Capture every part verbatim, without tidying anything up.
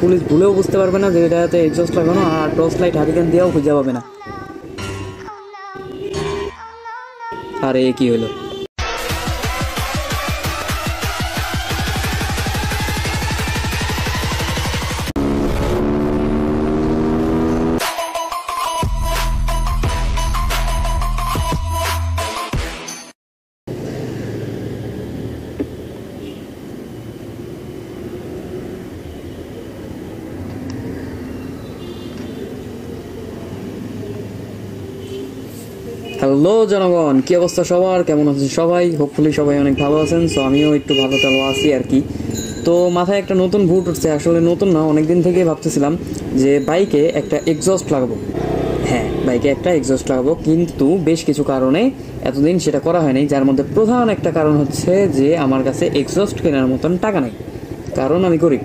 Police ভুলেও বুঝতে পারবে না যে এটাতে এক্সস্ট লাগানো, আর টর্চ লাইট হারিকেন দিয়েও খুঁজে পাবে না। আরে কি হলো? হ্যালো জনগণ, কি অবস্থা সবার? কেমন আছেন সবাই? হোপফুলি সবাই অনেক ভালো আছেন। সো আমিও একটু ভালো টালো আছি আর কি। তো মাথায় একটা নতুন ভুট উঠছে, আসলে নতুন না, অনেকদিন থেকে ভাবতেছিলাম যে বাইকে একটা এক্সস্ট লাগাবো। হ্যাঁ, বাইকে একটা এক্সস্ট লাগাবো, কিন্তু বেশ কিছু কারণে এতদিন সেটা করা হয়নি। যার মধ্যে প্রধান একটা কারণ হচ্ছে যে আমার কাছে এক্সস্ট কেনার মতন টাকা নেই, কারণ আমি গরিব।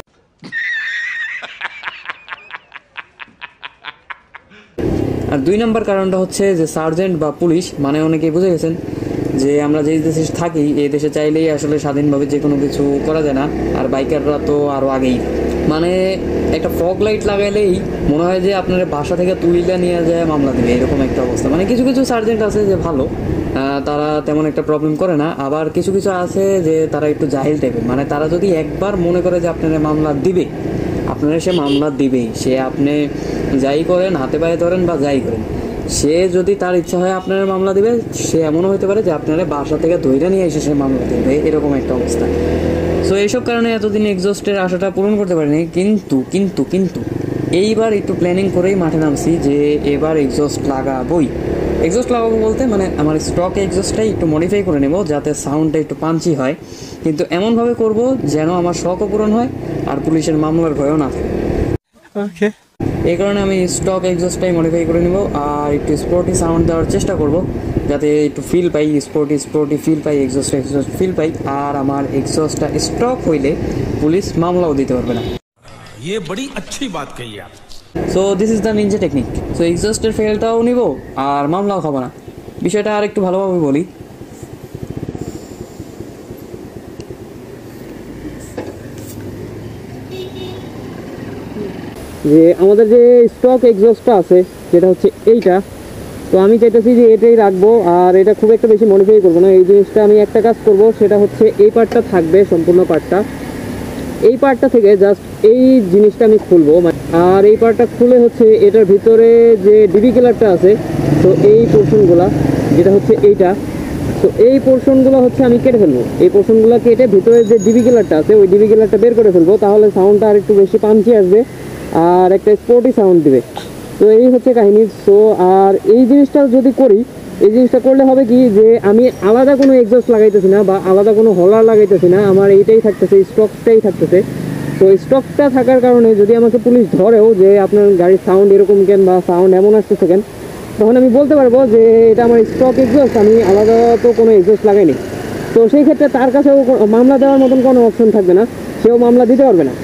আর দুই নম্বর কারণটা হচ্ছে যে সার্জেন্ট বা পুলিশ, মানে অনেকেই বুঝে গেছেন যে আমরা যেই দেশে থাকি এই দেশে চাইলেই আসলে স্বাধীনভাবে যে কোনো কিছু করা যায় না। আর বাইকাররা তো আরও আগেই, মানে একটা ফগ লাইট লাগাইলেই মনে হয় যে আপনার বাসা থেকে তুলিলা নিয়ে যায় মামলা দেবে, এরকম একটা অবস্থা। মানে কিছু কিছু সার্জেন্ট আছে যে ভালো, তারা তেমন একটা প্রবলেম করে না। আবার কিছু কিছু আছে যে তারা একটু জাহিল টাইপের, মানে তারা যদি একবার মনে করে যে আপনারা মামলা দিবে, আপনারা সে মামলা দিবেই। সে আপনি যাই করেন, হাতে পায়ে ধরেন বা যাই করেন, সে যদি তার ইচ্ছা হয় আপনারা মামলা দিবে, সে এমনও হতে পারে যে আপনারা বাসা থেকে ধৈর্য নিয়ে এসে সে মামলা দেবে, এরকম একটা অবস্থা। সো এইসব কারণে এতদিন এক্সস্টের আশাটা পূরণ করতে পারিনি। কিন্তু কিন্তু কিন্তু এইবার একটু প্ল্যানিং করেই মাঠে নামছি যে এবার এক্সস্ট লাগাবই। এক্সস্ট লাগাবো বলতে মানে আমার স্টক এক্সস্টটাই একটু মডিফাই করে নেব যাতে সাউন্ডটা একটু পাঞ্চি হয়, কিন্তু এমনভাবে করব যেন আমার শখও পূরণ হয় আর পুলিশের মামলার ভয়ও না থাকে। ওকে, এই কারণে আমি স্টক এক্সস্টটাই মডিফাই করে নেব আর একটু স্পোর্টি সাউন্ড দেওয়ার চেষ্টা করব যাতে একটু ফিল পাই, স্পোর্টি স্পোর্টি ফিল পাই, এক্সস্ট এক্সস্ট ফিল পাই। আর আমার এক্সস্টটা স্টক হইলে পুলিশ মামলাও দিতে পারবে না। ये बड़ी अच्छी बात कही आप। So this is the ninja technique. So এক্সস্টের ফেলটাও নিব আর মামলাও খাবো না। বিষয়টা আর একটু ভালোভাবে বলি। যে আমাদের যে স্টক এক্সস্টটা আছে যেটা হচ্ছে এইটা, তো আমি চাইতেছি যে এটাই রাখবো আর এটা খুব একটা বেশি মডিফাই করবো না। এই জিনিসটা আমি একটা কাজ করব, সেটা হচ্ছে এই পার্টটা থাকবে, সম্পূর্ণ পার্টটা, এই পার্টটা থেকে জাস্ট এই জিনিসটা আমি খুলবো। আর এই পার্টটা খুলে হচ্ছে এটার ভিতরে যে ডিবি কিলারটা আছে, তো এই পোর্শনগুলা যেটা হচ্ছে এইটা, তো এই পোর্শনগুলো হচ্ছে আমি কেটে ফেলবো। এই পোর্শনগুলো কেটে ভিতরে যে ডিবি কিলারটা আছে ওই ডিবি কিলারটা বের করে ফেলবো, তাহলে সাউন্ডটা আর একটু বেশি পাঞ্চি আসবে আর একটা স্পোর্টি সাউন্ড দিবে। তো এই হচ্ছে কাহিনী। সো আর এই জিনিসটা যদি করি, এই জিনিসটা করলে হবে কি যে আমি আলাদা কোনো এক্সস্ট লাগাইতেছি না বা আলাদা কোনো হলার লাগাইতেছি না, আমার এইটাই থাকতেছে, স্টকটাই থাকতেছে। তো স্টকটা থাকার কারণে যদি আমাকে পুলিশ ধরেও যে আপনার গাড়ির সাউন্ড এরকম কেন বা সাউন্ড এমন আসতেছে কেন, তখন আমি বলতে পারবো যে এটা আমার স্টক এক্সস্ট, আমি আলাদা তো কোনো এক্সস্ট লাগাইনি। তো সেই ক্ষেত্রে তার কাছেও মামলা দেওয়ার মতন কোনো অপশন থাকবে না, সেও মামলা দিতে পারবে না।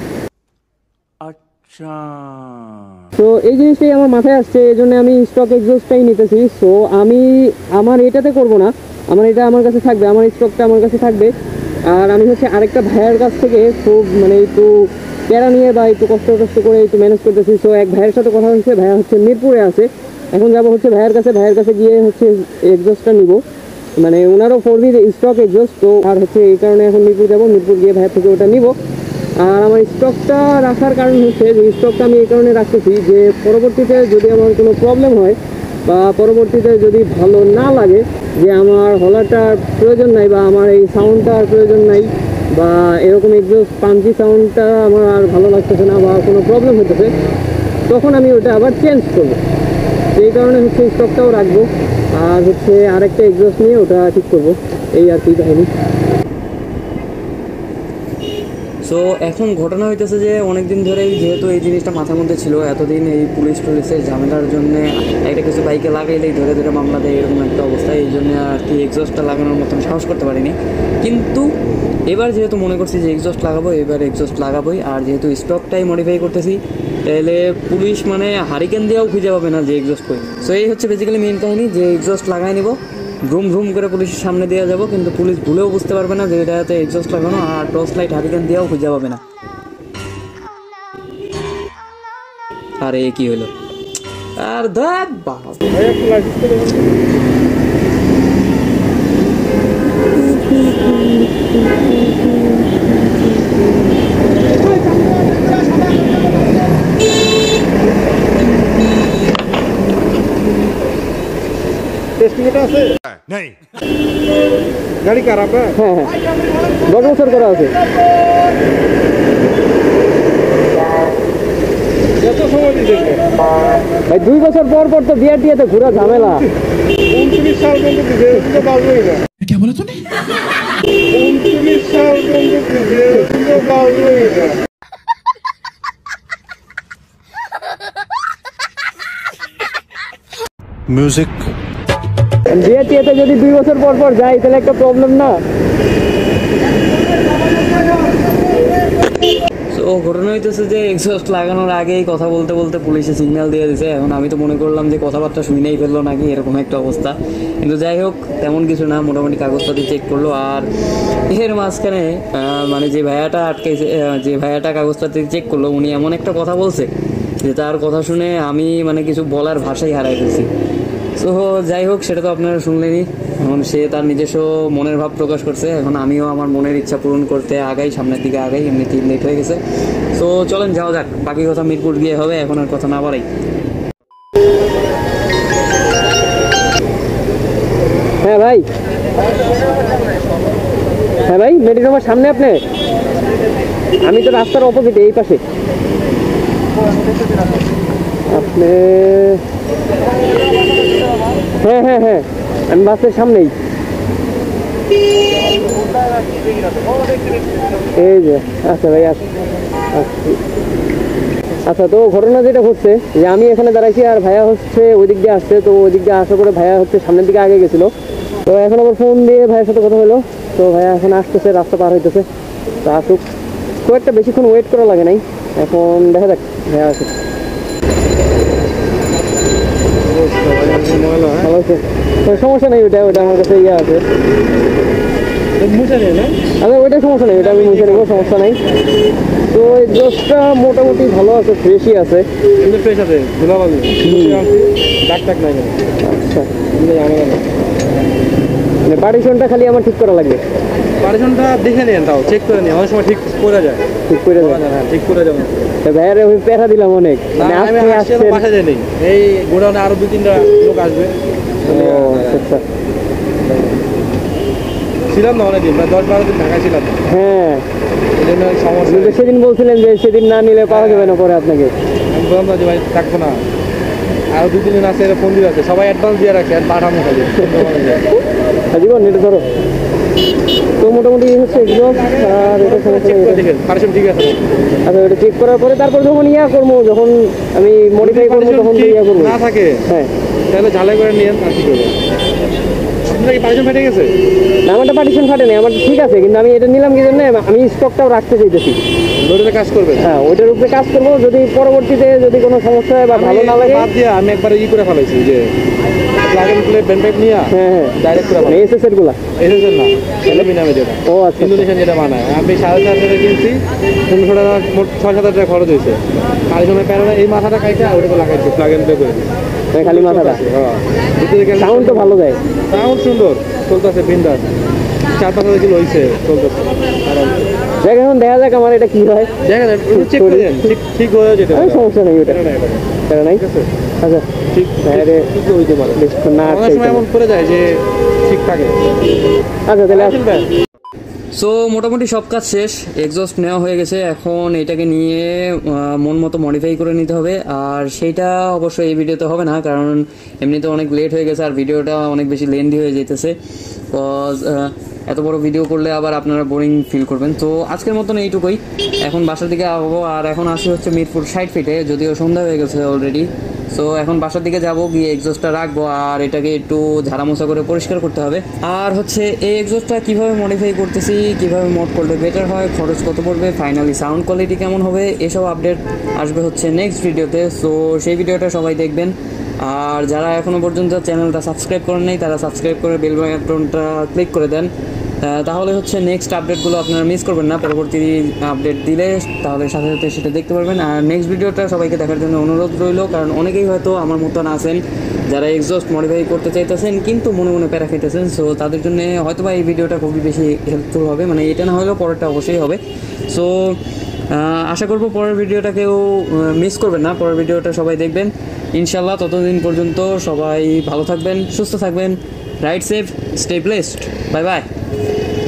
আচ্ছা, তো এই জিনিসটাই আমার মাথায় আসছে, এই জন্য আমি স্টক এক্সস্টটাই নিতেছি। সো আমি আমার এটাতে করব না, আমার এটা আমার কাছে থাকবে, আমার স্টকটা আমার কাছে থাকবে। আর আমি হচ্ছে আরেকটা ভাইয়ের কাছ থেকে খুব মানে একটু প্যারা নিয়ে বা একটু কষ্ট কষ্ট করে একটু ম্যানেজ করতেছি। সো এক ভাইয়ের সাথে কথা হচ্ছে, ভাইয়া হচ্ছে মিরপুরে আছে, এখন যাবো হচ্ছে ভাইয়ের কাছে, ভাইয়ের কাছে গিয়ে হচ্ছে এক্সস্টটা নিব, মানে ওনারও ফোর বি স্টক এক্সস্ট। তো আর হচ্ছে এই কারণে এখন মিরপুর যাবো, মিরপুর গিয়ে ভাইয়ের থেকে ওটা নিব। আর আমার স্টকটা রাখার কারণ হচ্ছে যে স্টকটা আমি এই কারণে রাখতেছি যে পরবর্তীতে যদি আমার কোনো প্রবলেম হয় বা পরবর্তীতে যদি ভালো না লাগে যে আমার হলারটার প্রয়োজন নাই বা আমার এই সাউন্ডটার প্রয়োজন নাই বা এরকম এক্সস্ট পাঞ্চি সাউন্ডটা আমার আর ভালো লাগতেছে না বা কোনো প্রবলেম হতেছে, তখন আমি ওটা আবার চেঞ্জ করবো। সেই কারণে হচ্ছে স্টকটাও রাখবো আর হচ্ছে আরেকটা এক্সস্ট নিয়ে ওটা ঠিক করবো, এই আর কি কাহিনী। সো এখন ঘটনা হইতেছে যে অনেকদিন ধরেই যেহেতু এই জিনিসটা মাথার মধ্যে ছিল, এতদিন এই পুলিশ টুলিশের ঝামেলার জন্য একটা কিছু বাইকে লাগাইলেই ধরে ধরে মামলা দেয়, এরকম একটা অবস্থা। এই জন্য আর কি এক্সস্টটা লাগানোর মতন সাহস করতে পারিনি। কিন্তু এবার যেহেতু মনে করছি যে এক্সস্ট লাগাবো, এবার এক্সস্ট লাগাবোই। আর যেহেতু স্টকটাই মডিফাই করতেছি, তাহলে পুলিশ মানে হারিকেন দিয়েও খুঁজে পাবে না যে এক্সস্ট করি। সো এই হচ্ছে বেসিক্যালি মেন কাহিনী, যে এক্সস্ট লাগাই নিব, ঘুম ঘুম করে পুলিশের সামনে দিয়ে যাবো, কিন্তু পুলিশ ভুলেও বুঝতে পারবে না যে এটাতে এক্সস্ট লাগানো, আর টর্চ লাইট হারিকেন দিয়েও খুঁজে পাবে না। আরে কি হলো আর দাদ বাবা नहीं गाड़ी का रहा হ্যাঁ হ্যাঁ দশ বছর করা আছে ভাই দুই বছর পর পর তো বিআরটিএতে ঘোরা ঝামেলা उनतीस साल পর্যন্ত দিছে তো বাজবেই না क्या बोला तूने उनतीस साल পর্যন্ত দিছে তো বাজবেই না म्यूजिक বিআরটিএতে যদি দুই বছর পর পর যাই তাহলে একটা প্রবলেম না তো ঘটনা হইতেছে যে এক্সস্ট লাগানোর আগেই কথা বলতে বলতে পুলিশে সিগন্যাল দিয়ে দিয়েছে এখন আমি তো মনে করলাম যে কথাবার্তা শুনেই ফেললো নাকি এরকম একটা অবস্থা কিন্তু যাই হোক তেমন কিছু না মোটামুটি কাগজপাতি চেক করলো আর এর মাঝখানে মানে যে ভাইয়াটা আটকেছে যে ভাইয়াটা কাগজপাতি চেক করলো উনি এমন একটা কথা বলছে যে তার কথা শুনে আমি মানে কিছু বলার ভাষাই হারাই ফেলছি তো যাই হোক সেটা তো আপনারা শুনলেনই এখন সে তার নিজস্ব মনের ভাব প্রকাশ করছে এখন আমিও আমার মনের ইচ্ছা পূরণ করতে আগাই সামনের দিকে আগাই এমনিতেই লেট হয়ে গেছে তো চলেন যাওয়া যাক বাকি কথা মিরপুর গিয়ে হবে এখন আর কথা না বাড়াই হ্যাঁ ভাই হ্যাঁ ভাই মেডিনোভার সামনে আপনি আমি তো রাস্তার অপোজিটে এই পাশে আপনি হ্যাঁ হ্যাঁ হ্যাঁ আমি বাসের সামনেই এই যে আচ্ছা ভাই আচ্ছা আচ্ছা তো ঘটনা যেটা হচ্ছে যে আমি এখানে দাঁড়াইছি আর ভাইয়া হচ্ছে ওই দিক দিয়ে আসছে তো ওই দিক দিয়ে আসা করে ভাইয়া হচ্ছে সামনের দিকে আগে গেছিলো তো এখন আবার ফোন দিয়ে ভাইয়ের সাথে কথা হলো তো ভাইয়া এখন আসতেছে রাস্তা পার হইতেছে তো আসুক খুব একটা বেশিক্ষণ ওয়েট করা লাগে নাই এখন দেখা যাক ভাইয়া আসুক ভালো আছে সমস্যা নেই ওটা ওটা আমার কাছে ইয়ে আছে আচ্ছা ওইটা সমস্যা নেই ওটা আমি মুছে নেবো সমস্যা নেই তো এই জোসটা মোটামুটি ভালো আছে ফ্রেশই আছে কিন্তু ফ্রেশ আছে ধুলা বাজবে ডাক টাক নাই আচ্ছা ঝামেলা না মানে পার্টিশনটা খালি আমার ঠিক করা লাগবে পার্টিশনটা দেখে নেন তাও চেক করে নিন অনেক সময় ঠিক করে যায় ঠিক করে দেবে হ্যাঁ ঠিক করে যাবেন ভাইয়ারে আমি পেঠা দিলাম অনেক মানে আমি আজকে আসছে আসছেন বাসা যাই নেই এই গোডাউনে আরো দুই তিনটা লোক আসবে ও আচ্ছা ছিলাম না অনেকদিন প্রায় দশ বারো দিন ঢাকায় ছিলাম হ্যাঁ এই জন্য সমস্যা আপনি তো সেদিন বলছিলেন যে সেদিন না নিলে পাওয়া যাবে না পরে আপনাকে আমি বললাম না যে ভাই থাকবো না আরো দুই তিন দিন আছে এটা ফোন দিয়ে আছে সবাই অ্যাডভান্স দিয়ে রাখছে আর পাঠামো খালি জীবন এটা ধরো তো মোটামুটি হচ্ছে এগুলো আর এটা সমস্যা চেক নেই করে দেখেন পার্টিশন ঠিক আছে আচ্ছা ওটা চেক করার পরে তারপর যখন ইয়া করবো যখন আমি মডিফাই করবো তখন তো ইয়া করবো না থাকে হ্যাঁ তাহলে ঝালাই করে নিয়েন আর কি করবেন আপনার কি পার্টিশন ফেটে গেছে না আমারটা পার্টিশন ফাটে নেই আমার ঠিক আছে কিন্তু আমি এটা নিলাম কি জন্য আমি স্টকটাও রাখতে চাইতেছি লোডে কাজ করবেন হ্যাঁ ওইটার উপরে কাজ করবো যদি পরবর্তীতে যদি কোনো সমস্যা হয় বা ভালো না লাগে বাদ দিয়ে আমি একবার ই করে ফেলাইছি যে plug and play band pipe নিয়ে হ্যাঁ হ্যাঁ ডাইরেক্ট করে মানে এস এস এর গুলা এসেছেন না এলএমি নামে যেটা ও আচ্ছা ইন্দোনেশিয়ান যেটা বানায় আমি সাড়ে চার হাজার কিনছি পনেরোশো টাকা মোট ছয় সাত হাজার টাকা খরচ হয়েছে আর সময় প্যারোটা এই মাথাটা খাইছে ওটা লাগাইছে প্লাগ এন্ড প্লে করে মানে খালি মাথাটা সাউন্ড তো ভালো দেয় সাউন্ড সুন্দর চলতেছে বিন্দাস চার পাঁচ হাজার কিলো হয়েছে চলতেছে দেখ এখন দেখা যাক আমার এটা কি হয় দেখেন চেক করে দেন ঠিক ঠিক হয়ে যেতে আমি সমস্যা নেই ওটা তারা নাই আচ্ছা ঠিক বাইরে ঠিক হইতে পারে বেশিক্ষণ না অনেক সময় এমন করে যায় যে ঠিক থাকে আচ্ছা তাহলে আসুন সো মোটামুটি সব কাজ শেষ এক্সস্ট নেওয়া হয়ে গেছে এখন এটাকে নিয়ে মন মতো মডিফাই করে নিতে হবে আর সেইটা অবশ্যই এই ভিডিওতে হবে না কারণ এমনিতে অনেক লেট হয়ে গেছে আর ভিডিওটা অনেক বেশি লেন্দি হয়ে যেতেছে বিকজ এত বড় ভিডিও করলে আবার আপনারা বোরিং ফিল করবেন তো আজকের মতন এইটুকুই এখন বাসার দিকে আসবো আর এখন আসি হচ্ছে মিরপুর ষাট ফিটে যদিও সন্ধ্যা হয়ে গেছে অলরেডি সো এখন বাসার দিকে যাব গিয়ে এক্সস্টটা রাখবো আর এটাকে একটু ঝাড়ামোছা করে পরিষ্কার করতে হবে আর হচ্ছে এই এক্সস্টটা কীভাবে মডিফাই করতেছি কীভাবে মোড করলে বেটার হয় খরচ কত পড়বে ফাইনালি সাউন্ড কোয়ালিটি কেমন হবে এসব আপডেট আসবে হচ্ছে নেক্সট ভিডিওতে সো সেই ভিডিওটা সবাই দেখবেন আর যারা এখনও পর্যন্ত চ্যানেলটা সাবস্ক্রাইব করেন নাই তারা সাবস্ক্রাইব করে বেল বাটনটা ক্লিক করে দেন তাহলে হচ্ছে নেক্সট আপডেটগুলো আপনারা মিস করবেন না। পরবর্তী আপডেট দিলে তাহলে সাথে সাথে সেটা দেখতে পারবেন। আর নেক্সট ভিডিওটা সবাইকে দেখার জন্য অনুরোধ রইল, কারণ অনেকেই হয়তো আমার মতন আছেন যারা এক্সস্ট মডিফাই করতে চাইতেছেন কিন্তু মনে মনে প্যারা খাইতেছেন। সো তাদের জন্য হয়তো বা এই ভিডিওটা খুবই বেশি হেল্পফুল হবে, মানে এটা না হলেও পরেরটা অবশ্যই হবে। সো আশা করবো পরের ভিডিওটাকেও মিস করবেন না, পরের ভিডিওটা সবাই দেখবেন ইনশাল্লাহ। ততদিন পর্যন্ত সবাই ভালো থাকবেন, সুস্থ থাকবেন, ride safe, stay blessed, bye by.